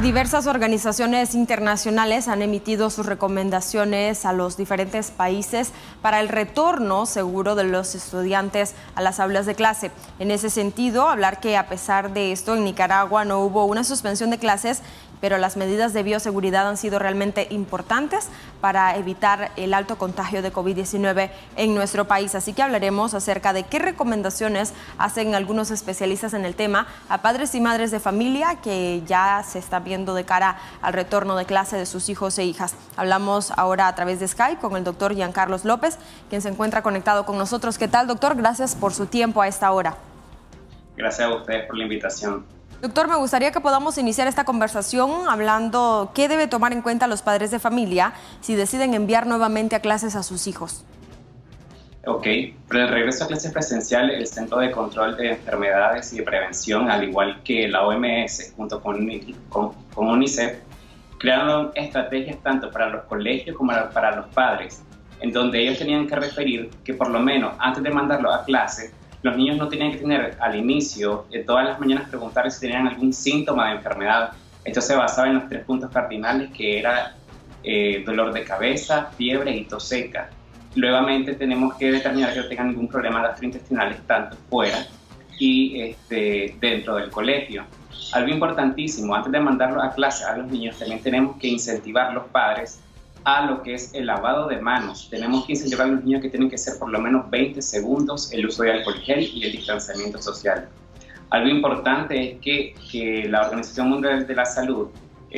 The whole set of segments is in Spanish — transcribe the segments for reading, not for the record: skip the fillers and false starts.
Diversas organizaciones internacionales han emitido sus recomendaciones a los diferentes países para el retorno seguro de los estudiantes a las aulas de clase. En ese sentido, hablar que a pesar de esto en Nicaragua no hubo una suspensión de clases, pero las medidas de bioseguridad han sido realmente importantes para evitar el alto contagio de COVID-19 en nuestro país. Así que hablaremos acerca de qué recomendaciones hacen algunos especialistas en el tema a padres y madres de familia que ya se están viendo de cara al retorno de clase de sus hijos e hijas. Hablamos ahora a través de Skype con el doctor Giancarlos López, quien se encuentra conectado con nosotros. ¿Qué tal, doctor? Gracias por su tiempo a esta hora. Gracias a ustedes por la invitación. Doctor, me gustaría que podamos iniciar esta conversación hablando qué debe tomar en cuenta los padres de familia si deciden enviar nuevamente a clases a sus hijos. Ok, para el regreso a clases presenciales, el Centro de Control de Enfermedades y de Prevención, al igual que la OMS, junto con UNICEF, crearon estrategias tanto para los colegios como para los padres, en donde ellos tenían que referir que por lo menos antes de mandarlo a clase, los niños no tenían que tener al inicio, todas las mañanas preguntar si tenían algún síntoma de enfermedad. Esto se basaba en los 3 puntos cardinales, que era dolor de cabeza, fiebre y tos seca. Luego tenemos que determinar que no tengan ningún problema gastrointestinal, tanto fuera y dentro del colegio. Algo importantísimo, antes de mandarlo a clase a los niños, también tenemos que incentivar a los padres a lo que es el lavado de manos. Tenemos que incentivar a los niños que tienen que ser por lo menos 20 segundos el uso de alcohol gel y el distanciamiento social. Algo importante es que la Organización Mundial de la Salud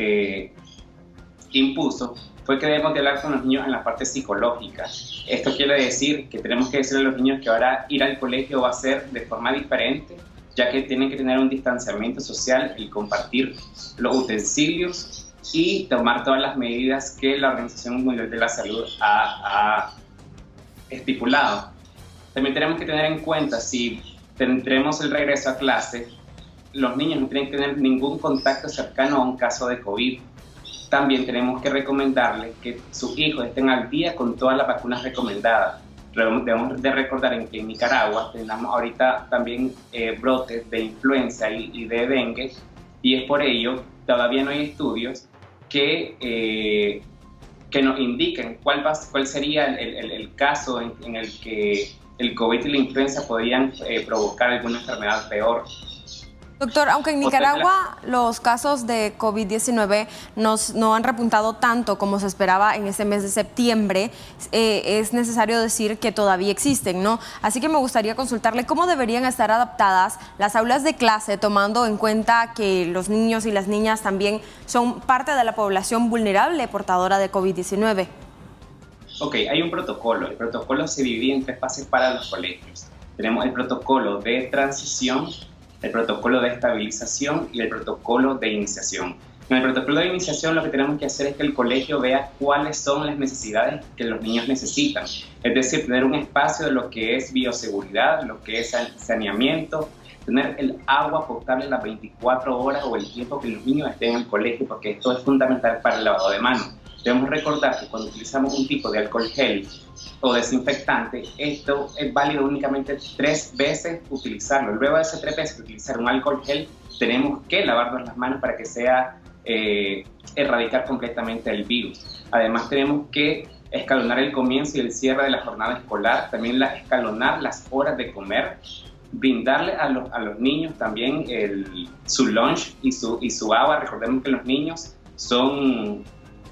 impuso fue que debemos de hablar con los niños en la parte psicológica. Esto quiere decir que tenemos que decirle a los niños que ahora ir al colegio va a ser de forma diferente, ya que tienen que tener un distanciamiento social y compartir los utensilios y tomar todas las medidas que la Organización Mundial de la Salud ha estipulado. También tenemos que tener en cuenta, si tendremos el regreso a clase, los niños no tienen que tener ningún contacto cercano a un caso de COVID. También tenemos que recomendarles que sus hijos estén al día con todas las vacunas recomendadas. Debemos de recordar que en Nicaragua tenemos ahorita también brotes de influenza y de dengue, y es por ello todavía no hay estudios que nos indiquen cuál sería el caso en el que el COVID y la influenza podrían provocar alguna enfermedad peor. Doctor, aunque en Nicaragua los casos de COVID-19 no han repuntado tanto como se esperaba en este mes de septiembre, es necesario decir que todavía existen, ¿no? Así que me gustaría consultarle cómo deberían estar adaptadas las aulas de clase, tomando en cuenta que los niños y las niñas también son parte de la población vulnerable portadora de COVID-19. Ok, hay un protocolo. El protocolo se divide en 3 fases para los colegios. Tenemos el protocolo de transición, el protocolo de estabilización y el protocolo de iniciación. En el protocolo de iniciación lo que tenemos que hacer es que el colegio vea cuáles son las necesidades que los niños necesitan. Es decir, tener un espacio de lo que es bioseguridad, lo que es saneamiento, tener el agua potable las 24 horas o el tiempo que los niños estén en el colegio, porque esto es fundamental para el lavado de manos. Debemos recordar que cuando utilizamos un tipo de alcohol gel o desinfectante, esto es válido únicamente 3 veces utilizarlo. Luego de esas 3 veces utilizar un alcohol gel, tenemos que lavarnos las manos para que sea erradicar completamente el virus. Además, tenemos que escalonar el comienzo y el cierre de la jornada escolar, también escalonar las horas de comer, brindarle a los niños también su lunch y su agua. Recordemos que los niños son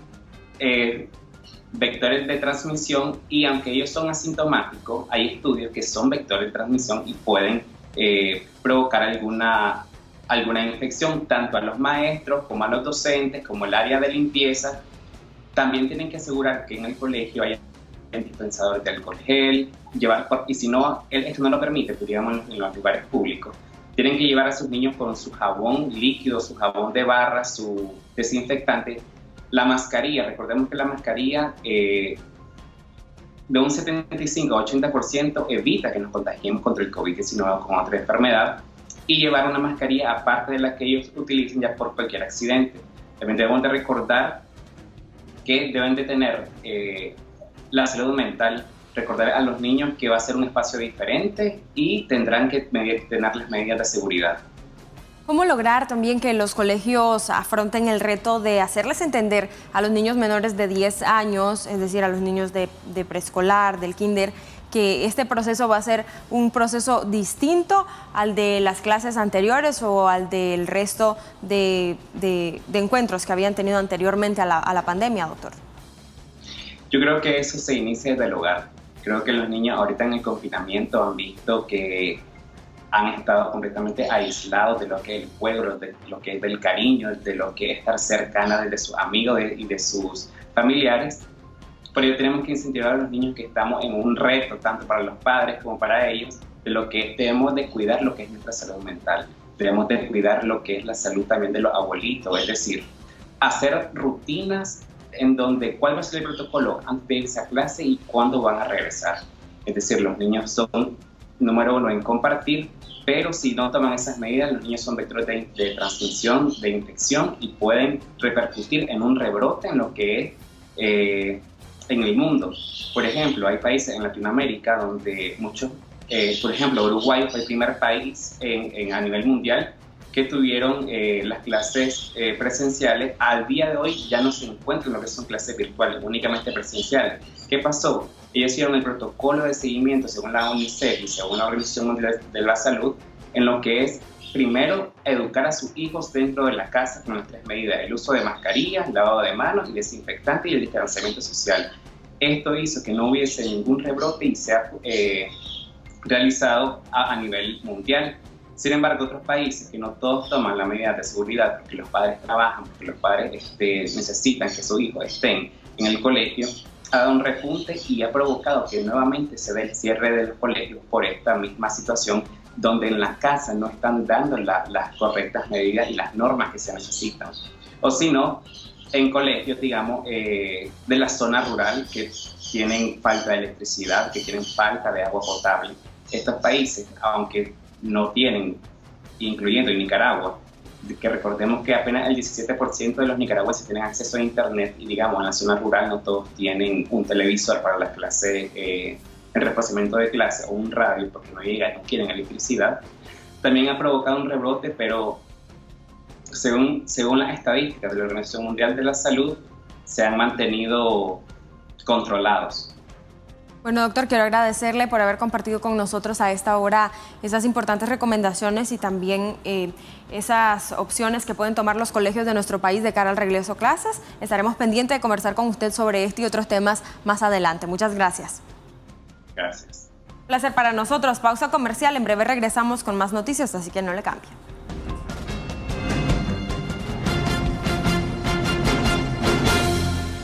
vectores de transmisión, y aunque ellos son asintomáticos, hay estudios que son vectores de transmisión y pueden provocar alguna infección, tanto a los maestros como a los docentes, como el área de limpieza. También tienen que asegurar que en el colegio haya dispensadores de alcohol gel, y si no, esto no lo permite, pues, digamos, en los lugares públicos, tienen que llevar a sus niños con su jabón líquido, su jabón de barra, su desinfectante. La mascarilla, recordemos que la mascarilla de un 75 a 80% evita que nos contagiemos contra el COVID-19 o con otra enfermedad, y llevar una mascarilla aparte de la que ellos utilicen ya por cualquier accidente. También debemos de recordar que deben de tener la salud mental, recordar a los niños que va a ser un espacio diferente y tendrán que tener las medidas de seguridad. ¿Cómo lograr también que los colegios afronten el reto de hacerles entender a los niños menores de 10 años, es decir, a los niños de preescolar, del kinder, que este proceso va a ser un proceso distinto al de las clases anteriores o al del resto de encuentros que habían tenido anteriormente a la pandemia, doctor? Yo creo que eso se inicia desde el hogar. Creo que los niños ahorita en el confinamiento han visto que han estado completamente aislados de lo que es el juego, de lo que es del cariño, de lo que es estar cercana de sus amigos y de sus familiares. Por ello tenemos que incentivar a los niños que estamos en un reto, tanto para los padres como para ellos, de lo que debemos de cuidar lo que es nuestra salud mental. Debemos de cuidar lo que es la salud también de los abuelitos, es decir, hacer rutinas en donde cuál va a ser el protocolo antes de esa clase y cuándo van a regresar. Es decir, los niños son, número uno, en compartir, pero si no toman esas medidas, los niños son vectores de transmisión, de infección y pueden repercutir en un rebrote en lo que es en el mundo. Por ejemplo, hay países en Latinoamérica donde muchos, por ejemplo, Uruguay fue el primer país a nivel mundial que tuvieron las clases presenciales. Al día de hoy ya no se encuentran lo que son clases virtuales, únicamente presenciales. ¿Qué pasó? Ellos hicieron el protocolo de seguimiento según la UNICEF y según la Organización Mundial de la Salud, en lo que es, primero, educar a sus hijos dentro de la casa con las 3 medidas: el uso de mascarillas, lavado de manos y desinfectante y el distanciamiento social. Esto hizo que no hubiese ningún rebrote y sea realizado a nivel mundial. Sin embargo, otros países que no todos toman la medida de seguridad porque los padres trabajan, porque los padres necesitan que sus hijos estén en el colegio, ha dado un repunte y ha provocado que nuevamente se dé el cierre de los colegios por esta misma situación, donde en las casas no están dando las correctas medidas y las normas que se necesitan. O si no, en colegios, digamos, de la zona rural que tienen falta de electricidad, que tienen falta de agua potable. Estos países, aunque no tienen, incluyendo en Nicaragua, que recordemos que apenas el 17% de los nicaragüenses tienen acceso a internet y, digamos, en la zona rural no todos tienen un televisor para las clases, el reforzamiento de clase o un radio porque no quieren electricidad. También ha provocado un rebrote, pero según las estadísticas de la Organización Mundial de la Salud, se han mantenido controlados. Bueno, doctor, quiero agradecerle por haber compartido con nosotros a esta hora esas importantes recomendaciones y también esas opciones que pueden tomar los colegios de nuestro país de cara al regreso a clases. Estaremos pendientes de conversar con usted sobre este y otros temas más adelante. Muchas gracias. Gracias. Un placer para nosotros. Pausa comercial. En breve regresamos con más noticias, así que no le cambie.